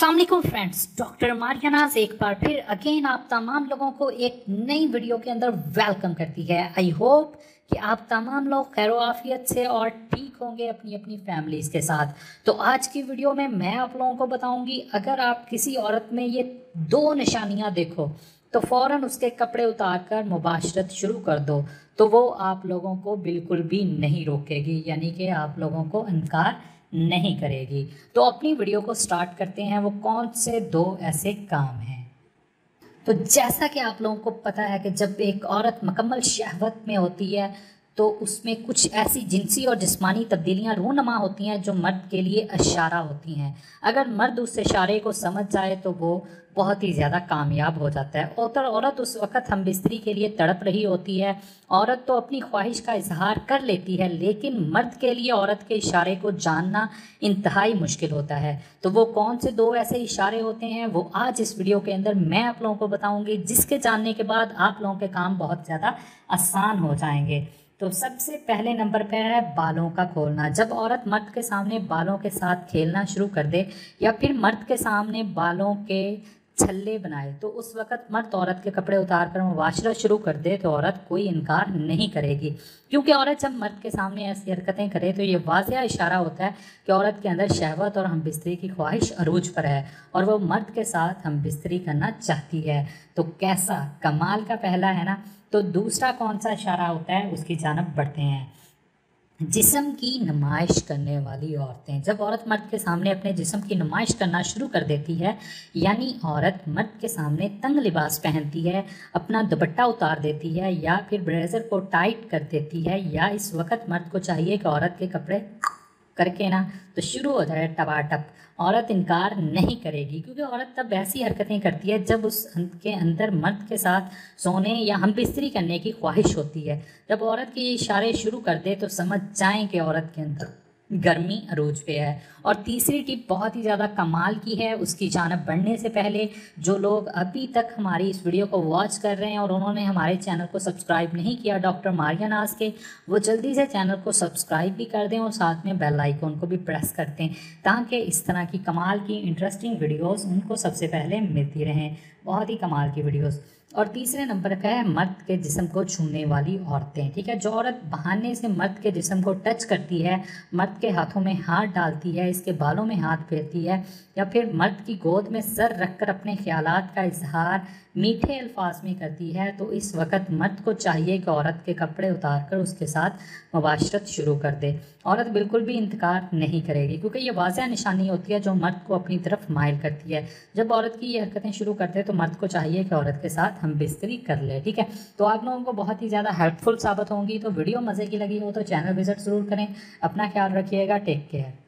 अस्सलाम वालेकुम friends, doctor मारियानाज एक बार फिर अगेन आप तमाम लोगों को एक नई वीडियो के अंदर वेलकम करती है। आई होप कि आप तमाम लोग खैर आफियत से और ठीक होंगे अपनी अपनी फैमिलीज के साथ। तो आज की वीडियो में मैं आप लोगों को बताऊंगी, अगर आप किसी औरत में ये दो निशानियां देखो तो फ़ौरन उसके कपड़े उतार कर मुबाशरत शुरू कर दो, तो वो आप लोगों को बिल्कुल भी नहीं रोकेगी, यानी कि आप लोगों को इनकार नहीं करेगी। तो अपनी वीडियो को स्टार्ट करते हैं। वो कौन से दो ऐसे काम हैं? तो जैसा कि आप लोगों को पता है कि जब एक औरत मुकम्मल शहवत में होती है तो उसमें कुछ ऐसी जिनसी और जिस्मानी तब्दीलियां रूनमा होती हैं जो मर्द के लिए इशारा होती हैं। अगर मर्द उस इशारे को समझ जाए तो वो बहुत ही ज़्यादा कामयाब हो जाता है। औरत उस वक़्त हम बिस्तरी के लिए तड़प रही होती है। औरत तो अपनी ख्वाहिश का इजहार कर लेती है, लेकिन मर्द के लिए औरत के इशारे को जानना इंतहाई मुश्किल होता है। तो वो कौन से दो ऐसे इशारे होते हैं वो आज इस वीडियो के अंदर मैं आप लोगों को बताऊंगी, जिसके जानने के बाद आप लोगों के काम बहुत ज़्यादा आसान हो जाएंगे। तो सबसे पहले नंबर पर है बालों का खोलना। जब औरत मर्द के सामने बालों के साथ खेलना शुरू कर दे या फिर मर्द के सामने बालों के छल्ले बनाए तो उस वक़्त मर्द औरत के कपड़े उतार कर मुबाशरत शुरू कर दे तो औरत कोई इनकार नहीं करेगी, क्योंकि औरत जब मर्द के सामने ऐसी हरकतें करे तो ये वाज़ेह इशारा होता है कि औरत के अंदर शहवत और हम बिस्तरी की ख्वाहिश अरूज पर है और वो मर्द के साथ हम बिस्तरी करना चाहती है। तो कैसा कमाल का पहला है ना। तो दूसरा कौन सा इशारा होता है उसकी जानब बढ़ते हैं। जिस्म की नुमाइश करने वाली औरतें। जब औरत मर्द के सामने अपने जिस्म की नुमाइश करना शुरू कर देती है, यानी औरत मर्द के सामने तंग लिबास पहनती है, अपना दुपट्टा उतार देती है या फिर ब्लेजर को टाइट कर देती है, या इस वक्त मर्द को चाहिए कि औरत के कपड़े करके ना तो शुरू हो जाए टपाटप, औरत इनकार नहीं करेगी, क्योंकि औरत तब ऐसी हरकतें करती है जब उसके अंदर मर्द के साथ सोने या हम बिस्तरी करने की ख्वाहिश होती है। जब औरत के ये इशारे शुरू कर दे तो समझ जाएं कि औरत के अंदर गर्मी अरूज पे है। और तीसरी टिप बहुत ही ज़्यादा कमाल की है। उसकी जानब बढ़ने से पहले जो लोग अभी तक हमारी इस वीडियो को वॉच कर रहे हैं और उन्होंने हमारे चैनल को सब्सक्राइब नहीं किया डॉक्टर मारियानाज के, वो जल्दी से चैनल को सब्सक्राइब भी कर दें और साथ में बेल आइकन को भी प्रेस कर दें, ताकि इस तरह की कमाल की इंटरेस्टिंग वीडियोज़ उनको सबसे पहले मिलती रहें। बहुत ही कमाल की वीडियोज़। और तीसरे नंबर पर है मर्द के जिस्म को छूने वाली औरतें। ठीक है, जो औरत बहाने से मर्द के जिस्म को टच करती है, मर्द के हाथों में हाथ डालती है, इसके बालों में हाथ फेरती है या फिर मर्द की गोद में सर रखकर अपने ख्यालात का इजहार मीठे अल्फाज में करती है, तो इस वक्त मर्द को चाहिए कि औरत के कपड़े उतार कर उसके साथ मुबाशरत शुरू कर दे। औरत बिल्कुल भी इंतकार नहीं करेगी, क्योंकि ये वाज़ेह निशानी होती है जो मर्द को अपनी तरफ माइल करती है। जब औरत की ये हरकतें शुरू करते हैं तो मर्द को चाहिए कि औरत के साथ हम बिस्तरी कर ले। ठीक है, तो आप लोगों को बहुत ही ज़्यादा हेल्पफुल साबित होंगी। तो वीडियो मज़े की लगी हो तो चैनल विजिट ज़रूर करें। अपना ख्याल रखिएगा। Take care.